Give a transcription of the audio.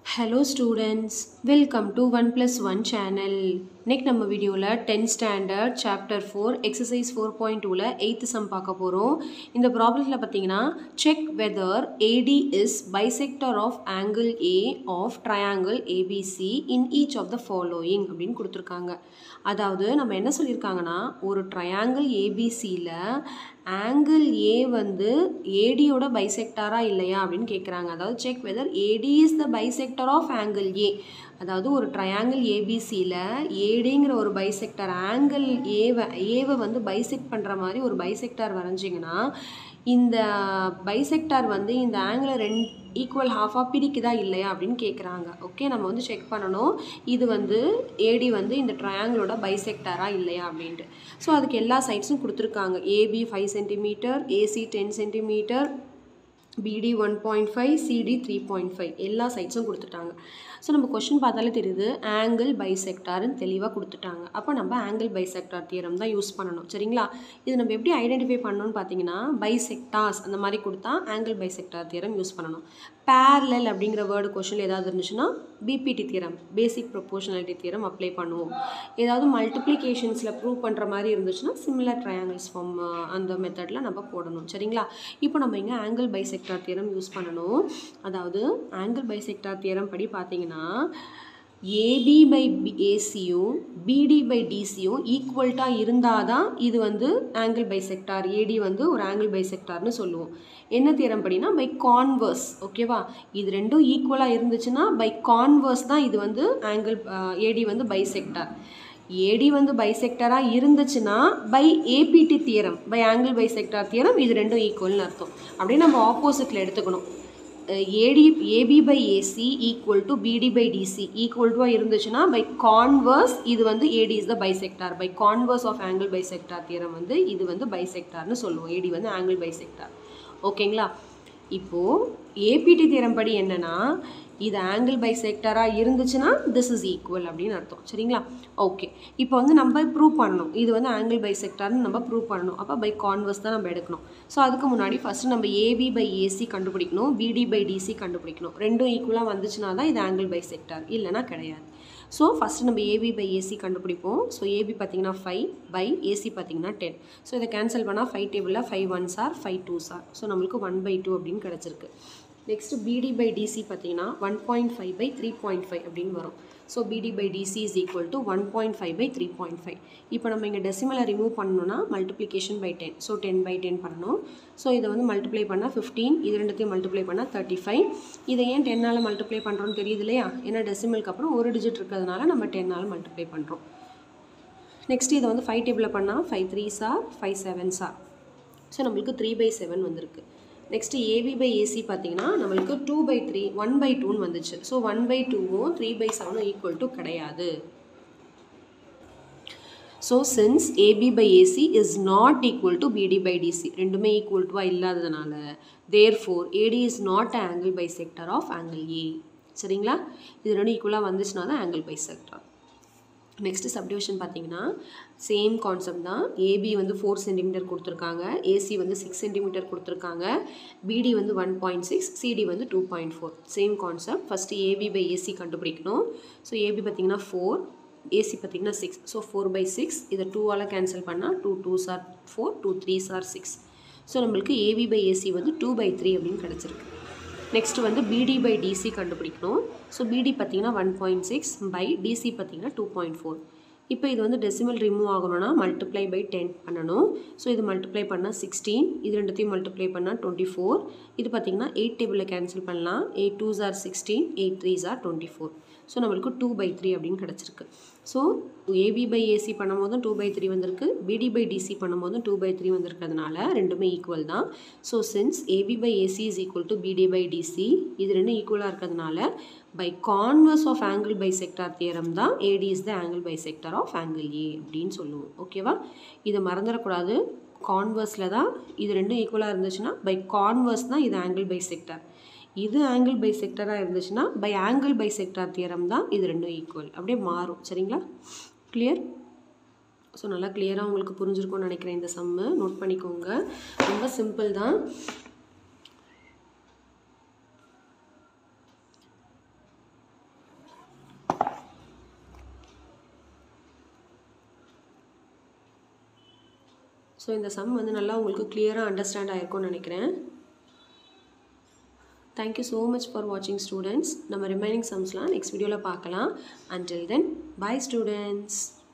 Hello students, welcome to 1+1 channel. Next நம்ம வீடியோல 10th standard chapter 4 exercise 4.2ல 8th sum பார்க்க போறோம். இந்த ப்ராப்ளத்துல பாத்தீங்கன்னா check whether AD is bisector of angle A of triangle ABC in each of the following அப்படினு கொடுத்திருக்காங்க. அதாவது நம்ம என்ன சொல்லிருக்காங்கன்னா ஒரு triangle ABCல angle A வந்து AD ஓட bisector-ஆ இல்லையா அப்படினு கேக்குறாங்க. அதாவது check whether AD is the bisector of angle A. அதாவது ஒரு triangle ABCல ADங்கிற ஒரு bisector angle A வந்து bisect பண்ற மாதிரி ஒரு bisector வரைஞ்சீங்கன்னா இந்த bisector வந்து இந்த angle equal half-ஆ பிரிக்குதா இல்லையா அப்படின்னு கேக்குறாங்க. ஓகே, நம்ம வந்து செக் பண்ணணும் இது வந்து AD வந்து இந்த triangle-ஓட bisector-ஆ இல்லையா அப்படின்ட்டு. ஸோ அதுக்கு எல்லா சைட்ஸும் கொடுத்துருக்காங்க. AB 5 cm, AC 10 cm, BD 1.5, CD 3.5 எல்லா சைட்ஸும் கொடுத்துட்டாங்க. ஸோ நம்ம கொஸ்டின் பார்த்தாலே தெரியுது ஆங்கிள் பைசெக்டார்னு தெளிவாக கொடுத்துட்டாங்க. அப்போ நம்ம ஆங்கிள் பைசெக்டார் தியரம் தான் யூஸ் பண்ணணும். சரிங்களா? இது நம்ம எப்படி ஐடென்டிஃபை பண்ணணும்னு பார்த்தீங்கன்னா பைசெக்டார்ஸ் அந்த மாதிரி கொடுத்தா ஆங்கிள் பைசெக்டார் தியரம் யூஸ் பண்ணணும். பேரலல் அப்படிங்கிற வேர்டு கொஸ்டின் ஏதாவது இருந்துச்சுன்னா BPT theorem, basic proportionality theorem apply பண்ணுவோம். ஏதாவது மல்டிப்ளிகேஷன்ஸில் ப்ரூவ் பண்ணுற மாதிரி இருந்துச்சுன்னா சிமிலர் ட்ரையாங்கிள்ஸ் ஃபார்ம் அந்த மெத்தடில் நம்ம போடணும். சரிங்களா? இப்போ நம்ம இங்கே ஆங்கிள் பைசெக்டார் தியரம் யூஸ் பண்ணணும். அதாவது ஆங்கிள் பைசெக்டார் தியரம் படி பார்த்தீங்கன்னா AB by ACயும் BD by DCயும் ஈக்குவல்ட்டாக இருந்தால் தான் இது வந்து ஆங்கிள் பைசெக்டார், AD வந்து ஒரு ஆங்கிள் பைசெக்டார்னு சொல்லுவோம். என்ன தியரம் படினா பை கான்வர்ஸ். ஓகேவா? இது ரெண்டும் ஈக்குவலாக இருந்துச்சுன்னா பை கான்வர்ஸ் தான் இது வந்து ஆங்கிள் AD வந்து பைசெக்டார். AD வந்து பைசெக்டராக இருந்துச்சுன்னா by APT theorem, by angle bisector theorem இது ரெண்டும் ஈக்குவல்னு அர்த்தம். அப்படியே நம்ம ஆப்போசிட்டில் எடுத்துக்கணும். AB by AC equal to BD by DC equal to இருந்துச்சுன்னா by converse இது வந்து AD is the bisector. By converse of angle bisector theorem வந்து இது வந்து bisectorனு சொல்லுவோம். AD வந்து angle bisector. ஓகேங்களா? இப்போ APT தியரம் படி என்னன்னா இது ஆங்கிள் பைசெக்டராக இருந்துச்சுன்னா திஸ் இஸ் ஈக்குவல் அப்படின்னு அர்த்தம். சரிங்களா? ஓகே, இப்போ வந்து நம்ம ப்ரூவ் பண்ணணும் இது வந்து ஆங்கிள் பைசெக்டார்னு நம்ம ப்ரூவ் பண்ணணும். அப்போ பை கான்வர்ஸ் தான் நம்ம எடுக்கணும். ஸோ அதுக்கு முன்னாடி ஃபஸ்ட்டு நம்ம AB பை AC கண்டுபிடிக்கணும், BD பை DC கண்டுபிடிக்கணும். ரெண்டும் ஈக்குவலாக வந்துச்சுன்னா தான் இது ஆங்கிள் பைசெக்டார், இல்லைனா கிடையாது. ஸோ ஃபஸ்ட்டு நம்ம AB பை AC கண்டுபிடிப்போம். ஸோ AB பார்த்தீங்கன்னா 5 பை AC பார்த்தீங்கன்னா 10. ஸோ இதை கேன்சல் பண்ணால் 5 டேபிளில் 5 1s are 5 2s are. So நம்மளுக்கு 1/2 அப்படின்னு கிடச்சிருக்கு. நெக்ஸ்ட் BD by DC பார்த்தீங்கன்னா 1.5 by 3.5 அப்படின்னு வரும். So BD by DC is equal to 1.5 by 3.5. இப்போ நம்ம இங்கே டெசிமலை ரிமூவ் பண்ணணும்னா மல்டிப்ளிகேஷன் பை 10. ஸோ 10 by 10 பண்ணணும். ஸோ இதை வந்து மல்டிப்ளை பண்ணால் 15, இது ரெண்டுத்தையும் மல்டிப்ளை பண்ணால் 35. இதை ஏன் 10ஆல் மல்டிப்ளை பண்ணுறோன்னு தெரியுது இல்லையா? ஏன்னா டெசிமலுக்கு அப்புறம் ஒரு டிஜிட் இருக்கிறதுனால நம்ம 10ஆல் மல்டிப்ளை பண்ணுறோம். நெக்ஸ்ட் இதை வந்து 5 டேபிளில் பண்ணால் 5 3s are 5 7s are. So நம்மளுக்கு 3/7 வந்திருக்கு. நெக்ஸ்ட் AB by AC பார்த்தீங்கன்னா நம்மளுக்கு 2/3 1/2ன்னு வந்துச்சு. ஸோ 1/2வும் 3/7 ஈக்குவல் டு கிடையாது. So since AB by AC is not equal to BD by DC ரெண்டுமே ஈக்குவல் டுவாக இல்லாததுனால therefore AD is not an angle bisector of angle A. சரிங்களா? இது ரெண்டும் ஈக்குவலாக வந்துச்சுன்னா தான் ஆங்கிள் பைசெக்டார். நெக்ஸ்ட் சப்டிவிஷன் பார்த்தீங்கன்னா சேம் கான்செப்ட் தான். AB வந்து 4 cm கொடுத்துருக்காங்க, AC வந்து 6 cm கொடுத்துருக்காங்க, BD வந்து 1.6, CD வந்து 2.4. Same concept. First AB by AC கண்டுபிடிக்கணும். ஸோ AB பார்த்தீங்கன்னா 4, AC பார்த்தீங்கன்னா 6. ஸோ 4/6 இதை 2ஆல் கேன்சல் பண்ணால் 2 2s are 4, 2 3s are 6. So நம்மளுக்கு AB பை AC வந்து 2/3 அப்படின்னு கிடச்சிருக்கு. நெக்ஸ்ட் வந்து BD by DC கண்டுபிடிக்கணும். ஸோ BD பார்த்தீங்கன்னா 1.6 பை DC பார்த்தீங்கன்னா 2.4. இப்போ இது வந்து டெசிமல் ரிமூவ் ஆகணும்னா மல்டிப்ளை பை 10 பண்ணணும். ஸோ இது மல்டிப்ளை பண்ணால் 16, இது ரெண்டுத்தையும் மல்டிப்ளை பண்ணால் 24. இது பார்த்தீங்கன்னா 8 டேபிளில் கேன்சல் பண்ணலாம். 8 2s are 16, 8 3s are 24. So நம்மளுக்கு 2/3 அப்படின்னு கிடச்சிருக்கு. ஸோ AB by AC பண்ணும் போதும் 2/3 வந்திருக்கு, BD by DC பண்ணும் போதும் 2/3 வந்திருக்கிறதுனால ரெண்டுமே ஈக்குவல் தான். So since AB by AC is equal to BD by DC இது ரெண்டும் ஈக்குவலாக இருக்கிறதுனால by converse of angle bisector theorem தான் AD is the angle bisector of angle A அப்படின்னு சொல்லுவோம். ஓகேவா? இதை மறந்துடக்கூடாது. கான்வர்ஸில் தான் இது ரெண்டும் ஈக்குவலாக இருந்துச்சுன்னா பை கான்வர்ஸ் தான் இது ஆங்கிள் பைசெக்டார். இது ஆங்கிள் பைசெக்டராக இருந்துச்சுன்னா பை ஆங்கிள் பைசெக்டார் தியரம் தான் இது ரெண்டும் ஈக்குவல். அப்படியே மாறும். சரிங்களா? கிளியர்? ஸோ நல்லா கிளியராக உங்களுக்கு புரிஞ்சிருக்கும்னு நினைக்கிறேன். இந்த சம்மு நோட் பண்ணிக்கோங்க. ரொம்ப சிம்பிள் தான். ஸோ இந்த சம் வந்து நல்லா உங்களுக்கு கிளியராக அண்டர்ஸ்டாண்ட் ஆகிருக்கும்னு நினைக்கிறேன். தேங்க்யூ ஸோ மச் ஃபார் வாட்சிங் ஸ்டூடெண்ட்ஸ். நம்ம ரிமைனிங் சம்ஸ்லாம் நெக்ஸ்ட் வீடியோவில் பார்க்கலாம். Until then bye students.